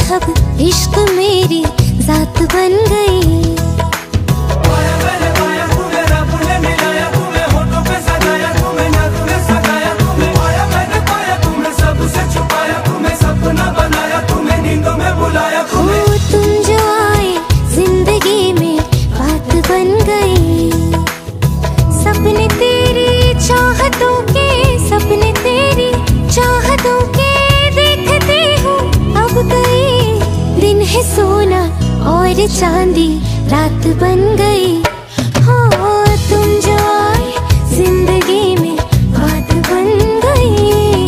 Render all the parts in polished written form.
मजहब इश्क मेरी जात बन गई। तुम जो आए जिंदगी में बात बन गई। सपने तेरी चाहतों के, सपने तेरी चाहतों के देखते हो अब गई। दिन है सोना और चांदी रात बन गई। हो तुम जो आए जिंदगी में बात बन गई।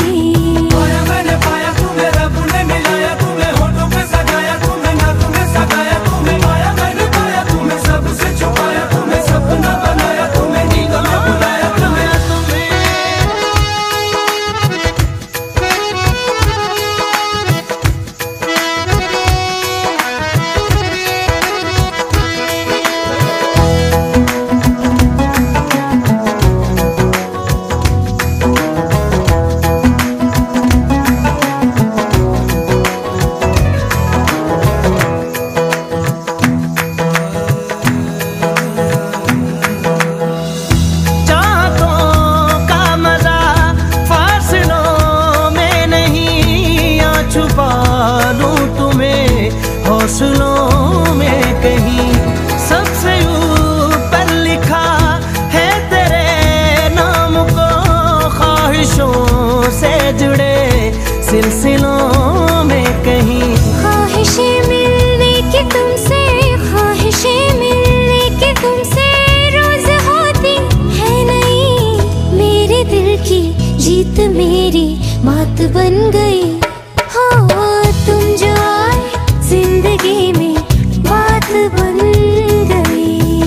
हौसलों में कहीं सबसे ऊपर लिखा है तेरे नाम को। ख्वाहिशों से जुड़े सिलसिलों में कहीं ख्वाहिशें मिलने की तुमसे, ख्वाहिशें मिलने की तुमसे रोज होती है नहीं। मेरे दिल की जीत मेरी मात बन गई। हो तुम जो आए जिंदगी में बात बन गई।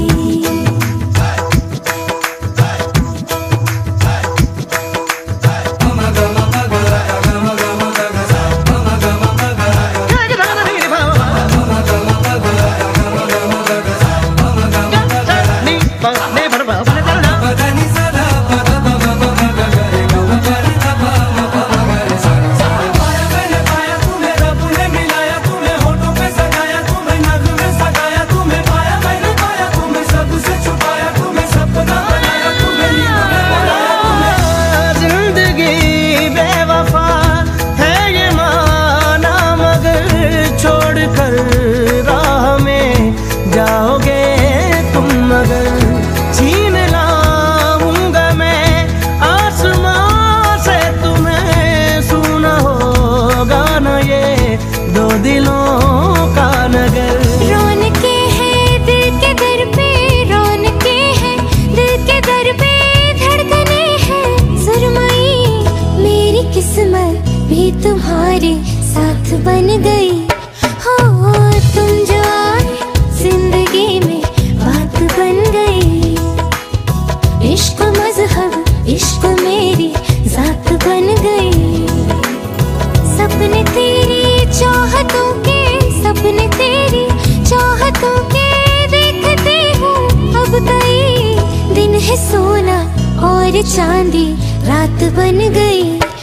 राह में जाओगे तुम मगर छीन लाऊंगा मैं आसमां से तुम्हें। सुना होगा ना ये दो दिलों का नगर। रौनके हैं दिल के दर पे, रौनके हैं दिल के दर पे धड़कने हैं सुरमई। मेरी किस्मत भी तुम्हारे साथ बन गई। हो तुम जो आए जिंदगी में बात बन गई। इश्क मजहब इश्क मेरी जात बन गई। सपने तेरी चाहतों के, सपने तेरी चाहतों के देखते हो अब गई। दिन है सोना और चांदी रात बन गई।